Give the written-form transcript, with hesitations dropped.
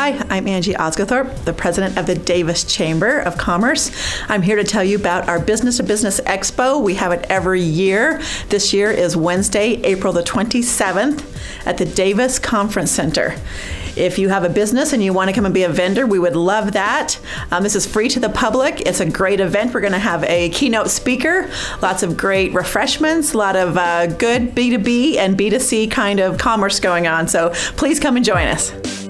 Hi, I'm Angie Osgothorpe, the president of the Davis Chamber of Commerce. I'm here to tell you about our Business to Business Expo. We have it every year. This year is Wednesday, April the 27th at the Davis Conference Center. If you have a business and you want to come and be a vendor, we would love that. This is free to the public. It's a great event. We're going to have a keynote speaker, lots of great refreshments, a lot of good B2B and B2C kind of commerce going on. So please come and join us.